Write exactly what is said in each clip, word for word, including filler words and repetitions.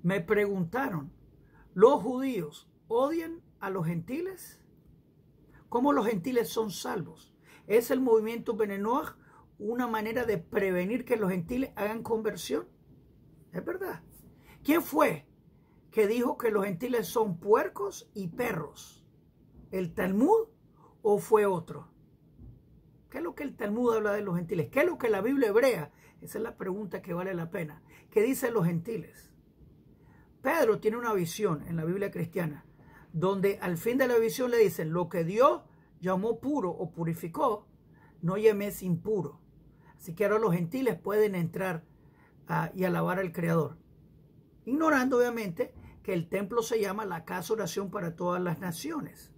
Me preguntaron, ¿los judíos odian a los gentiles? ¿Cómo los gentiles son salvos? ¿Es el movimiento Bnei Noach una manera de prevenir que los gentiles hagan conversión? Es verdad. ¿Quién fue que dijo que los gentiles son puercos y perros? ¿El Talmud o fue otro? ¿Qué es lo que el Talmud habla de los gentiles? ¿Qué es lo que la Biblia hebrea? Esa es la pregunta que vale la pena. ¿Qué dicen los gentiles? Pedro tiene una visión en la Biblia cristiana, donde al fin de la visión le dicen, lo que Dios llamó puro o purificó, no llames impuro. Así que ahora los gentiles pueden entrar uh, y alabar al Creador. Ignorando obviamente que el templo se llama la casa de oración para todas las naciones.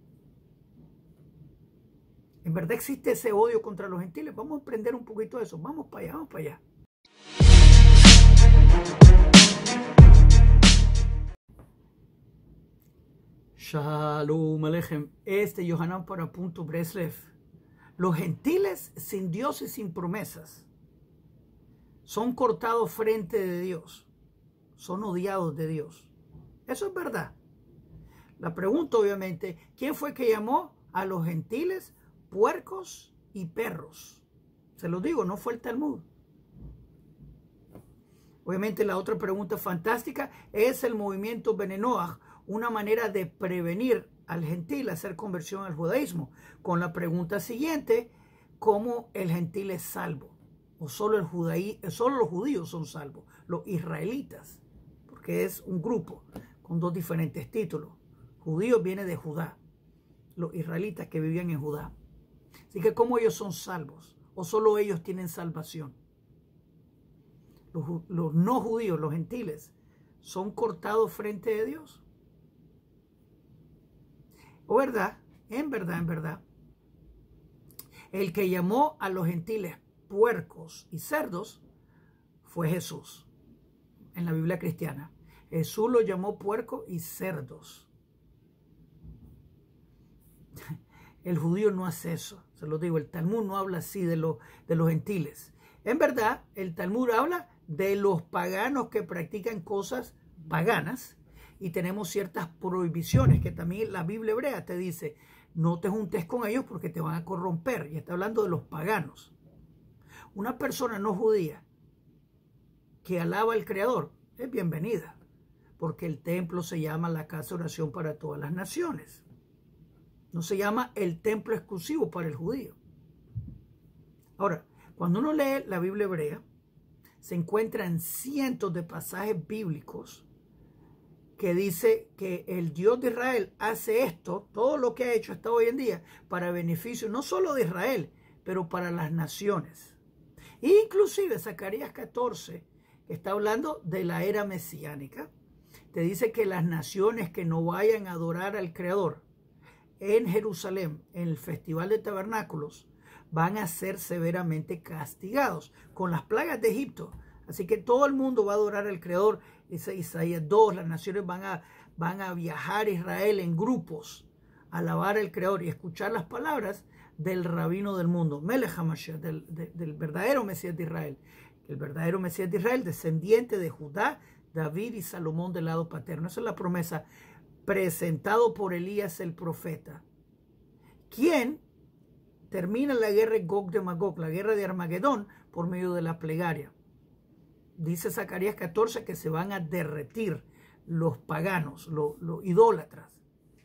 ¿En verdad existe ese odio contra los gentiles? Vamos a aprender un poquito de eso. Vamos para allá, vamos para allá. Shalom Aleichem. Este Yohanan para Punto Breslev. Los gentiles sin Dios y sin promesas son cortados frente de Dios. Son odiados de Dios. Eso es verdad. La pregunta obviamente, ¿quién fue que llamó a los gentiles puercos y perros? Se lo digo, no fue el Talmud. Obviamente la otra pregunta fantástica, ¿es el movimiento Bnei Noach una manera de prevenir al gentil hacer conversión al judaísmo? Con la pregunta siguiente, ¿cómo el gentil es salvo? ¿O solo, el judaí, solo los judíos son salvos? Los israelitas, porque es un grupo con dos diferentes títulos. Judíos viene de Judá, los israelitas que vivían en Judá. Así que ¿cómo ellos son salvos? ¿O solo ellos tienen salvación? Los, los no judíos, los gentiles, ¿son cortados frente de Dios? ¿O verdad? En verdad, en verdad. El que llamó a los gentiles puercos y cerdos fue Jesús. En la Biblia cristiana. Jesús los llamó puercos y cerdos. El judío no hace eso. Se lo digo, el Talmud no habla así de, lo, de los gentiles. En verdad, el Talmud habla de los paganos que practican cosas paganas. Y tenemos ciertas prohibiciones que también la Biblia hebrea te dice, no te juntes con ellos porque te van a corromper. Y está hablando de los paganos. Una persona no judía que alaba al Creador es bienvenida, porque el templo se llama la casa de oración para todas las naciones. No se llama el templo exclusivo para el judío. Ahora, cuando uno lee la Biblia hebrea, se encuentran cientos de pasajes bíblicos que dice que el Dios de Israel hace esto, todo lo que ha hecho hasta hoy en día, para beneficio no solo de Israel, pero para las naciones. Inclusive Zacarías catorce, que está hablando de la era mesiánica, te dice que las naciones que no vayan a adorar al Creador en Jerusalén, en el Festival de Tabernáculos, van a ser severamente castigados con las plagas de Egipto. Así que todo el mundo va a adorar al Creador. Dice Isaías dos, las naciones van a, van a viajar a Israel en grupos, a alabar al Creador y escuchar las palabras del rabino del mundo, Melech HaMashiach, del, de, del verdadero Mesías de Israel. El verdadero Mesías de Israel, descendiente de Judá, David y Salomón del lado paterno. Esa es la promesa presentado por Elías el profeta, quien termina la guerra de Gog de Magog, la guerra de Armagedón, por medio de la plegaria. Dice Zacarías catorce que se van a derretir los paganos, los, los idólatras.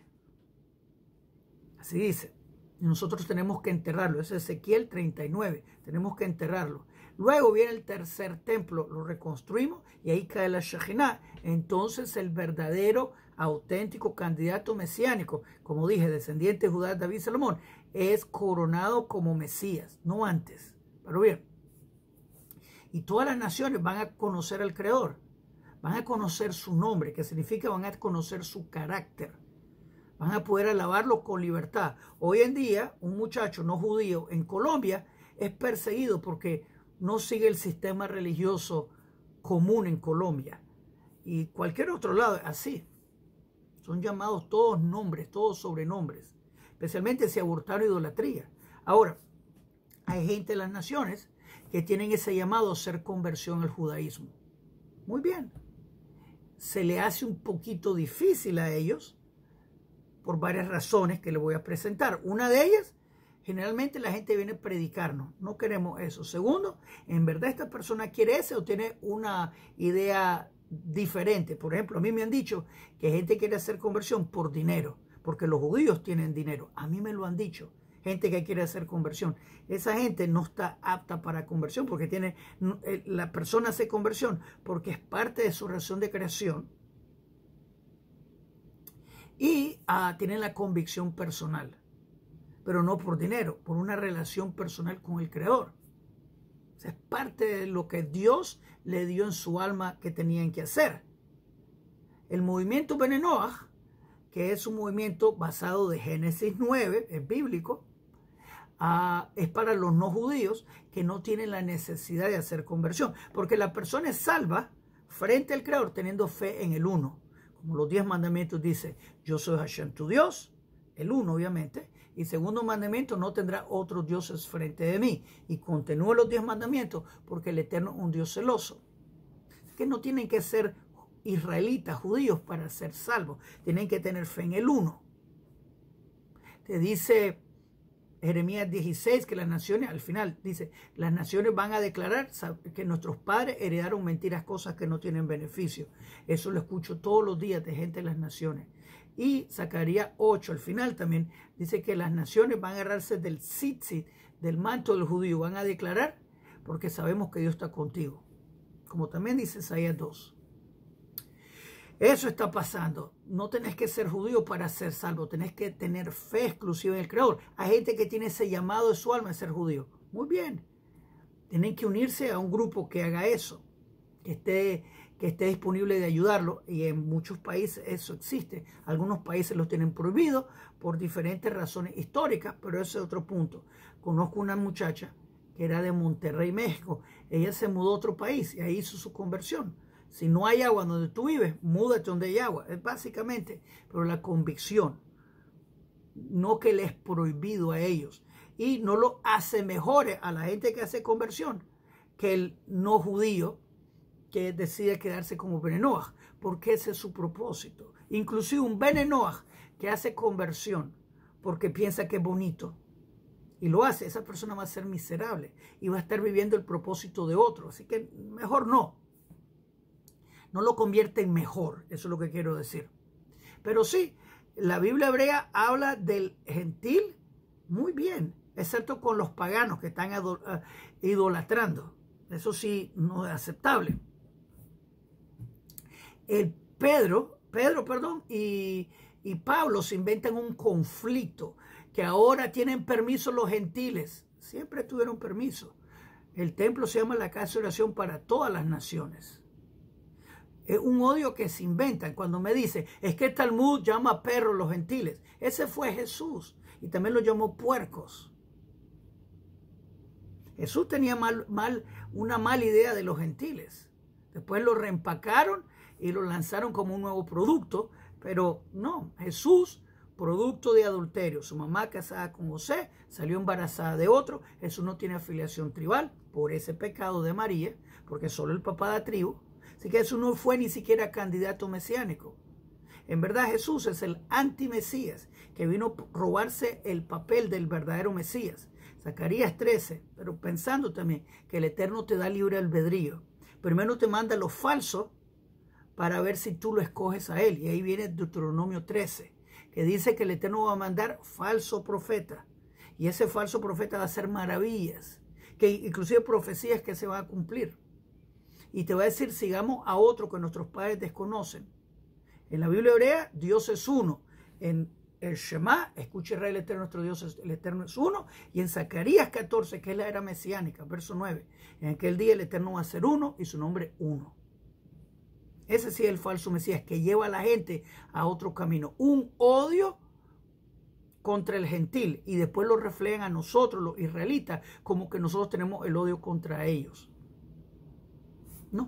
Así dice. Y nosotros tenemos que enterrarlo. Es Ezequiel treinta y nueve. Tenemos que enterrarlo. Luego viene el tercer templo. Lo reconstruimos y ahí cae la Shekinah. Entonces el verdadero, auténtico candidato mesiánico, como dije, descendiente de Judá, David, Salomón, es coronado como Mesías. No antes. Pero bien. Y todas las naciones van a conocer al Creador. Van a conocer su nombre, que significa van a conocer su carácter. Van a poder alabarlo con libertad. Hoy en día, un muchacho no judío en Colombia es perseguido porque no sigue el sistema religioso común en Colombia. Y cualquier otro lado, así. Son llamados todos nombres, todos sobrenombres. Especialmente si abortaron idolatría. Ahora, hay gente de las naciones que tienen ese llamado a hacer conversión al judaísmo. Muy bien. se le hace un poquito difícil a ellos por varias razones que les voy a presentar. Una de ellas, generalmente la gente viene a predicarnos. No queremos eso. Segundo, en verdad esta persona quiere eso o tiene una idea diferente. Por ejemplo, a mí me han dicho que gente quiere hacer conversión por dinero, porque los judíos tienen dinero. A mí me lo han dicho. Gente que quiere hacer conversión. Esa gente no está apta para conversión porque tiene, la persona hace conversión porque es parte de su razón de creación y uh, tiene la convicción personal, pero no por dinero, por una relación personal con el Creador. O sea, es parte de lo que Dios le dio en su alma que tenían que hacer. El movimiento Bene Noach, que es un movimiento basado de Génesis nueve, es bíblico, Uh, es para los no judíos que no tienen la necesidad de hacer conversión, porque la persona es salva frente al Creador teniendo fe en el uno, como los diez mandamientos dice: yo soy Hashem tu Dios, el uno obviamente, y segundo mandamiento: no tendrá otros dioses frente de mí, y continúa los diez mandamientos porque el Eterno es un Dios celoso. Es que no tienen que ser israelitas, judíos para ser salvos, tienen que tener fe en el uno. Te dice Jeremías dieciséis, que las naciones, al final dice, las naciones van a declarar que nuestros padres heredaron mentiras, cosas que no tienen beneficio. Eso lo escucho todos los días de gente de las naciones. Y Zacarías ocho, al final también, dice que las naciones van a agarrarse del tzitzit, del manto del judío, van a declarar porque sabemos que Dios está contigo. Como también dice Isaías dos. Eso está pasando. No tenés que ser judío para ser salvo. Tenés que tener fe exclusiva en el Creador. Hay gente que tiene ese llamado de su alma de ser judío. Muy bien. Tienen que unirse a un grupo que haga eso. Que esté, que esté disponible de ayudarlo. Y en muchos países eso existe. Algunos países lo tienen prohibido por diferentes razones históricas. Pero ese es otro punto. Conozco una muchacha que era de Monterrey, México. Ella se mudó a otro país y ahí hizo su conversión. Si no hay agua donde tú vives, múdate donde hay agua. Es básicamente, pero la convicción, no que les es prohibido a ellos. Y no lo hace mejores a la gente que hace conversión que el no judío que decide quedarse como Bene Noach, porque ese es su propósito. Inclusive un Bene Noach que hace conversión porque piensa que es bonito y lo hace, esa persona va a ser miserable y va a estar viviendo el propósito de otro. Así que mejor no. No lo convierte en mejor, eso es lo que quiero decir. Pero sí, la Biblia hebrea habla del gentil muy bien, excepto con los paganos que están idolatrando. Eso sí, no es aceptable. El Pedro, Pedro, perdón, y, y Pablo se inventan un conflicto, que ahora tienen permiso los gentiles. Siempre tuvieron permiso. El templo se llama la casa de oración para todas las naciones. Es un odio que se inventan cuando me dicen, es que el Talmud llama perros los gentiles. Ese fue Jesús y también lo llamó puercos. Jesús tenía mal, mal, una mala idea de los gentiles. Después lo reempacaron y lo lanzaron como un nuevo producto, pero no, Jesús, producto de adulterio. Su mamá casada con José, salió embarazada de otro. Jesús no tiene afiliación tribal por ese pecado de María, porque solo el papá da tribu. Así que Jesús no fue ni siquiera candidato mesiánico. En verdad Jesús es el anti-Mesías, que vino a robarse el papel del verdadero Mesías. Zacarías trece, pero pensando también que el Eterno te da libre albedrío. Primero te manda lo falso para ver si tú lo escoges a él. Y ahí viene Deuteronomio trece, que dice que el Eterno va a mandar falso profeta. Y ese falso profeta va a hacer maravillas, que inclusive profecías que se van a cumplir. Y te va a decir, sigamos a otro que nuestros padres desconocen. En la Biblia hebrea, Dios es uno. En el Shema, escucha Israel, el Eterno, nuestro Dios, el Eterno es uno. Y en Zacarías catorce, que es la era mesiánica, verso nueve. En aquel día el Eterno va a ser uno y su nombre uno. Ese sí es el falso Mesías, que lleva a la gente a otro camino. Un odio contra el gentil. Y después lo reflejan a nosotros, los israelitas, como que nosotros tenemos el odio contra ellos. No.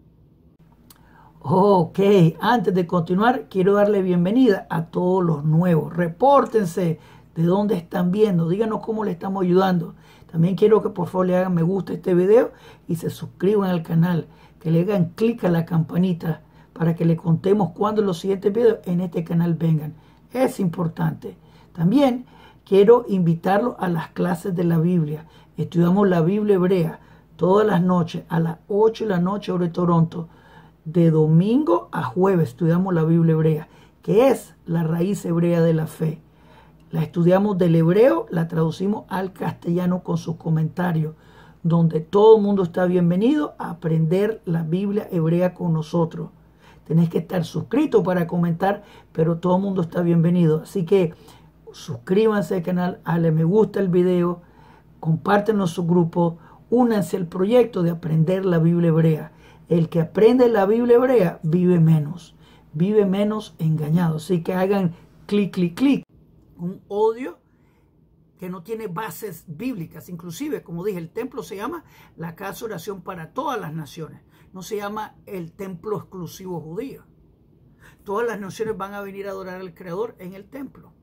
Ok, antes de continuar, quiero darle bienvenida a todos los nuevos. Repórtense de dónde están viendo, díganos cómo le estamos ayudando. También quiero que por favor le hagan me gusta a este video y se suscriban al canal, que le hagan clic a la campanita para que le contemos cuando los siguientes videos en este canal vengan. Es importante. También quiero invitarlo a las clases de la Biblia. Estudiamos la Biblia hebrea todas las noches a las ocho de la noche hora de Toronto. De domingo a jueves estudiamos la Biblia hebrea, que es la raíz hebrea de la fe. La estudiamos del hebreo, la traducimos al castellano con sus comentarios, donde todo el mundo está bienvenido a aprender la Biblia hebrea con nosotros. Tenés que estar suscrito para comentar, pero todo el mundo está bienvenido. Así que suscríbanse al canal, dale me gusta el video, compártenos su grupo, únanse al proyecto de aprender la Biblia hebrea. El que aprende la Biblia hebrea vive menos, vive menos engañado. Así que hagan clic, clic, clic. Un odio que no tiene bases bíblicas. Inclusive, como dije, el templo se llama la casa de oración para todas las naciones. No se llama el templo exclusivo judío. Todas las naciones van a venir a adorar al Creador en el templo.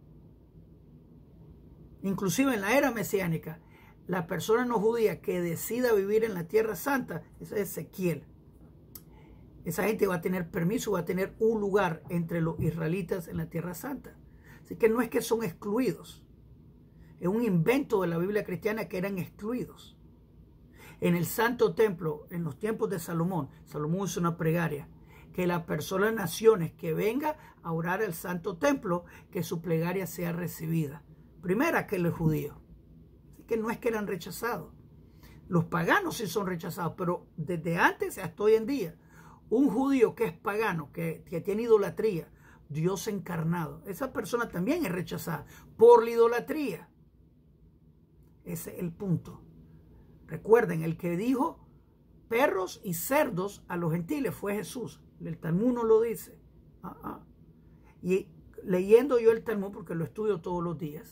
Inclusive en la era mesiánica, la persona no judía que decida vivir en la Tierra Santa, ese es Ezequiel. Esa gente va a tener permiso, va a tener un lugar entre los israelitas en la Tierra Santa. Así que no es que son excluidos. Es un invento de la Biblia cristiana que eran excluidos. En el Santo Templo, en los tiempos de Salomón, Salomón hizo una plegaria, que la persona, naciones que venga a orar al Santo Templo, que su plegaria sea recibida. Primera que los judíos. Así que no es que eran rechazados. Los paganos sí son rechazados, pero desde antes hasta hoy en día, un judío que es pagano, que, que tiene idolatría, Dios encarnado, esa persona también es rechazada por la idolatría. Ese es el punto. Recuerden, el que dijo perros y cerdos a los gentiles fue Jesús. El Talmud no lo dice. Uh -uh. Y leyendo yo el Talmud, porque lo estudio todos los días,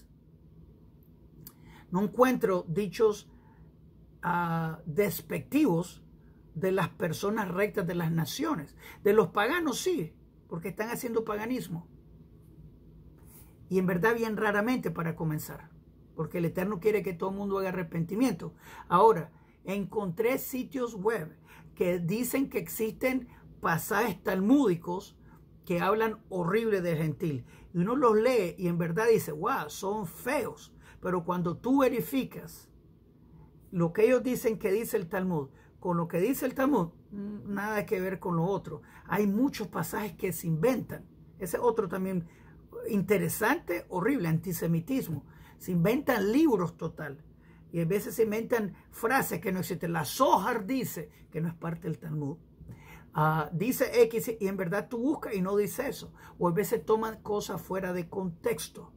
no encuentro dichos uh, despectivos de las personas rectas de las naciones. De los paganos sí, porque están haciendo paganismo. Y en verdad bien raramente para comenzar, porque el Eterno quiere que todo el mundo haga arrepentimiento. Ahora, encontré sitios web que dicen que existen pasajes talmúdicos que hablan horrible del gentil. Y uno los lee y en verdad dice, wow, son feos. Pero cuando tú verificas lo que ellos dicen que dice el Talmud, con lo que dice el Talmud, nada que ver con lo otro. Hay muchos pasajes que se inventan. Ese otro también interesante, horrible, antisemitismo. Se inventan libros total. Y a veces se inventan frases que no existen. La Zohar dice, que no es parte del Talmud. Uh, dice X y en verdad tú buscas y no dice eso. O a veces toman cosas fuera de contexto.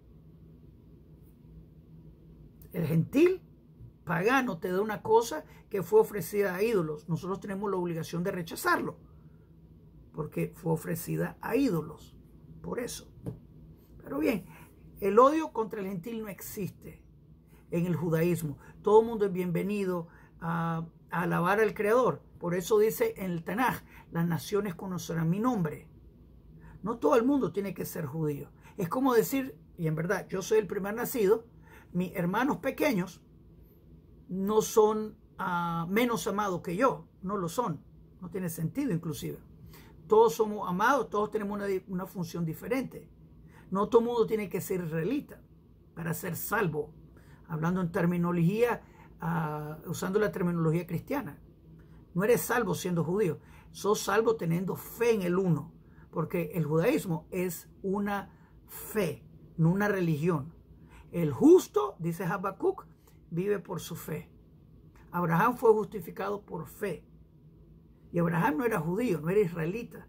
El gentil pagano te da una cosa que fue ofrecida a ídolos. Nosotros tenemos la obligación de rechazarlo, porque fue ofrecida a ídolos. Por eso. Pero bien, el odio contra el gentil no existe en el judaísmo. Todo el mundo es bienvenido a, a alabar al Creador. Por eso dice en el Tanaj, las naciones conocerán mi nombre. No todo el mundo tiene que ser judío. Es como decir, y en verdad, yo soy el primer nacido, mis hermanos pequeños no son uh, menos amados que yo, no lo son, no tiene sentido inclusive. Todos somos amados, todos tenemos una, una función diferente. No todo el mundo tiene que ser israelita para ser salvo, hablando en terminología, uh, usando la terminología cristiana. No eres salvo siendo judío, sos salvo teniendo fe en el uno, porque el judaísmo es una fe, no una religión. El justo, dice Habacuc, vive por su fe. Abraham fue justificado por fe. Y Abraham no era judío, no era israelita.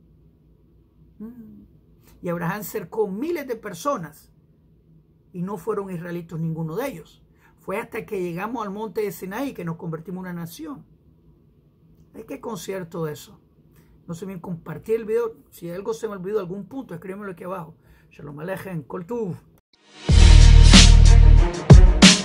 Y Abraham cercó miles de personas y no fueron israelitos ninguno de ellos. Fue hasta que llegamos al monte de Sinaí que nos convertimos en una nación. Hay que considerar todo eso. No se olviden compartir el video. Si algo se me olvidó, algún punto, escríbemelo aquí abajo. Shalom Aleichem, Kol Tuv.